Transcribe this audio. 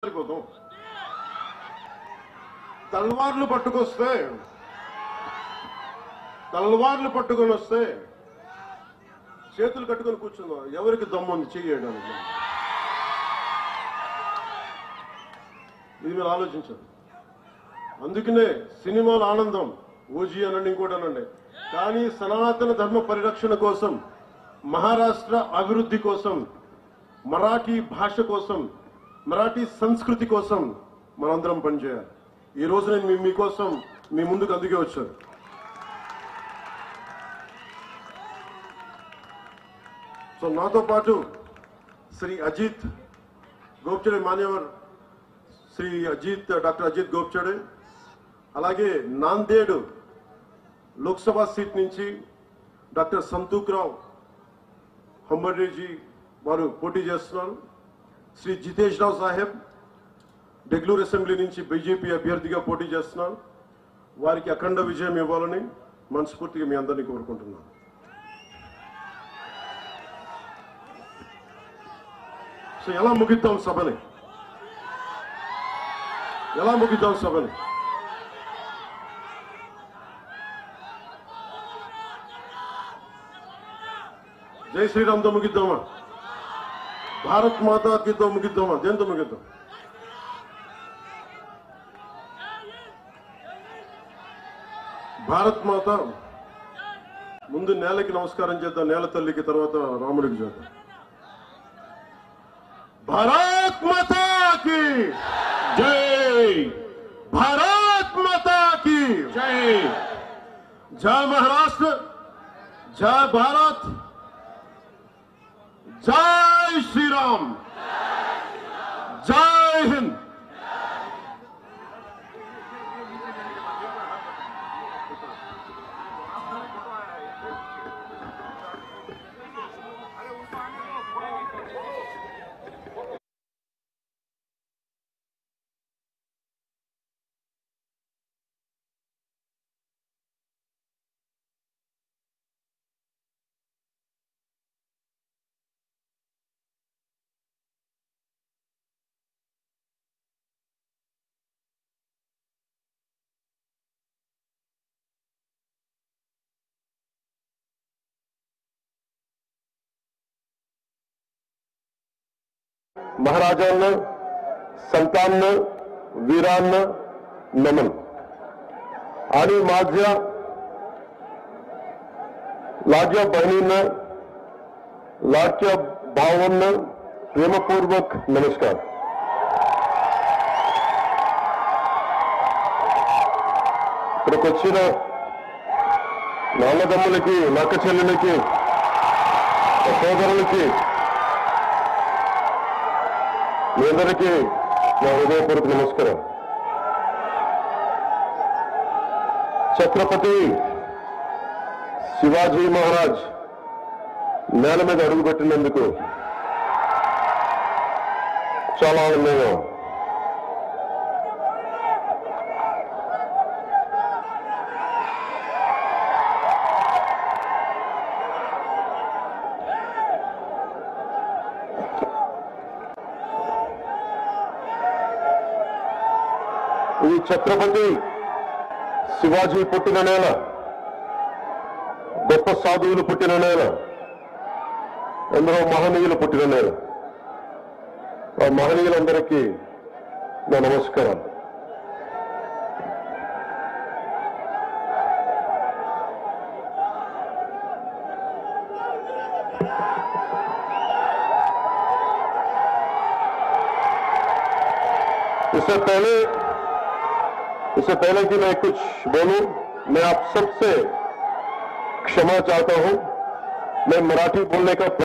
బతికోదాం. తల్వార్లు పట్టుకొని వస్తే చేతులు కట్టుకొని కూర్చుందాం. ఎవరికి దమ్ముంది చేయడానికి? ఇది మీరు ఆలోచించండి. అందుకనే సినిమాల ఆనందం ఓజీ అనండి, ఇంకోటి అనండి, కానీ సనాతన ధర్మ పరిరక్షణ కోసం, మహారాష్ట్ర అభివృద్ధి కోసం, మరాఠీ భాష కోసం, మరాఠీ సంస్కృతి కోసం మనందరం పనిచేయాలి. ఈ రోజు నేను మీకోసం మీ ముందుకు అందుకే వచ్చాను. సో నాతో పాటు శ్రీ అజిత్ గోప్చడే, మాన్యవర్ శ్రీ డాక్టర్ అజిత్ గోప్చడే, అలాగే నాందేడ్ లోక్సభ సీట్ నుంచి డాక్టర్ సంతూక్రావు హంబర్డేజీ వారు పోటీ చేస్తున్నారు. శ్రీ జితేష్ రావు సాహెబ్ డెగ్లూరు అసెంబ్లీ నుంచి బీజేపీ అభ్యర్థిగా పోటీ చేస్తున్నారు. వారికి అఖండ విజయం ఇవ్వాలని మనస్ఫూర్తిగా మీ అందరినీ కోరుకుంటున్నాను. సో ఎలా ముగిద్దాం సభని? జై శ్రీరామ్తో ముగిద్దామా? భారత్ మాతాకితో ముగిద్దామా? దేంతో ముగిద్దాం? భారత్ మాత ముందు నేలకి నమస్కారం చేద్దాం, నేల తల్లికి, తర్వాత రాముడికి చేద్దాం. భారత్ మాతా की जय, भारत माता की जय. जय महाराष्ट्र, जय भारत, जय श्री राम, जय हिंद. महाराजांना, संतांना, वीरांना नमन. आणि माझ्या लाडक्या बहिणींना, लाडक्या भावांना प्रेमपूर्वक नमस्कार. ఇక్కడికి వచ్చిన నా అన్నదమ్ములకి, నా అక్క చెల్లెలకి, సోదరులకి, మీ అందరికీ నా హృదయపూర్వక నమస్కారం. ఛత్రపతి శివాజీ మహారాజ్ నేల మీద అడుగుపెట్టినందుకు చాలా ఆనందంగా. ఈ ఛత్రపతి శివాజీ పుట్టిన నేల, గొప్ప సాధువులు పుట్టిన నేల, ఎందరో మహనీయులు పుట్టిన నేల. ఆ మహనీయులందరికీ నా నమస్కారం. इससे पहले कि मैं कुछ बोलूं, मैं आप सबसे क्षमा चाहता हूं. मैं मराठी बोलने का